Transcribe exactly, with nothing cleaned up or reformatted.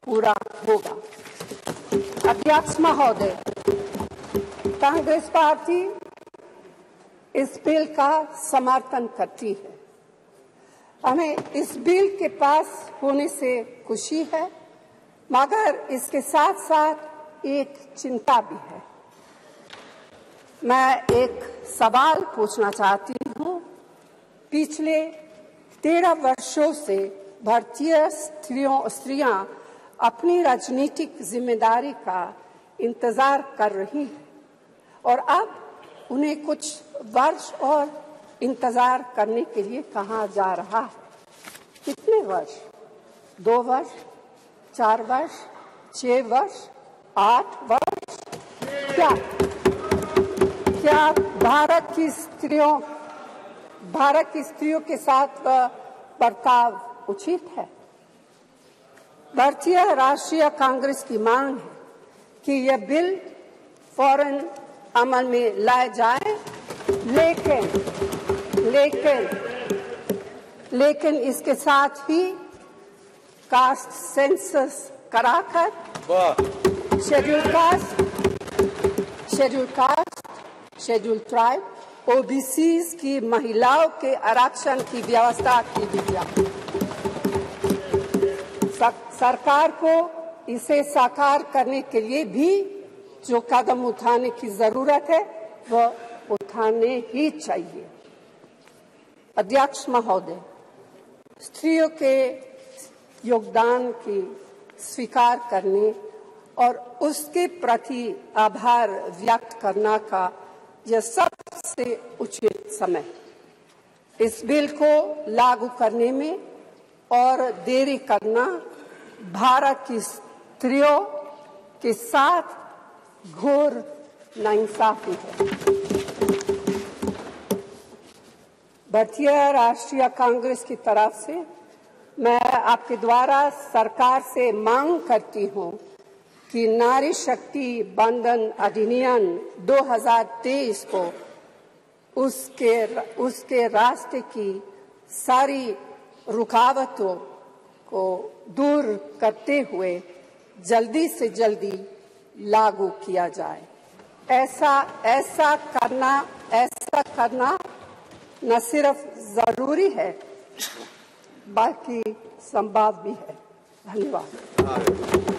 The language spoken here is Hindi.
पूरा होगा। अध्यक्ष महोदय, कांग्रेस पार्टी इस बिल का समर्थन करती है। हमें इस बिल के पास होने से खुशी है, मगर इसके साथ साथ एक चिंता भी है। मैं एक सवाल पूछना चाहती हूँ। पिछले तेरह वर्षों से भारतीय स्त्रियों स्त्रियां अपनी राजनीतिक जिम्मेदारी का इंतजार कर रही हैं और अब उन्हें कुछ वर्ष और इंतजार करने के लिए कहा जा रहा है। कितने वर्ष? दो वर्ष, चार वर्ष, छह वर्ष, आठ वर्ष? क्या क्या भारत की स्त्रियों भारत की स्त्रियों के साथ बर्ताव उचित है? भारतीय राष्ट्रीय कांग्रेस की मांग है कि यह बिल फौरन अमल में लाए जाए, लेकिन लेकिन लेकिन इसके साथ ही कास्ट सेंसस कराकर schedule caste, schedule caste, schedule tribe, OBC की महिलाओं के आरक्षण की व्यवस्था की भी जाए। सरकार को इसे साकार करने के लिए भी जो कदम उठाने की जरूरत है वह उठाने ही चाहिए। अध्यक्ष महोदय, स्त्रियों के योगदान की स्वीकार करने और उसके प्रति आभार व्यक्त करना का यह सबसे उचित समय। इस बिल को लागू करने में और देरी करना भारत की स्त्रियों के साथ घोर नाइंसाफी है। भारतीय राष्ट्रीय कांग्रेस की तरफ से मैं आपके द्वारा सरकार से मांग करती हूं कि नारी शक्ति बंधन अधिनियम दो हज़ार तेईस को उसके उसके रास्ते की सारी रुकावटों को दूर करते हुए जल्दी से जल्दी लागू किया जाए। ऐसा ऐसा करना ऐसा करना न सिर्फ जरूरी है बल्कि संभव भी है। धन्यवाद।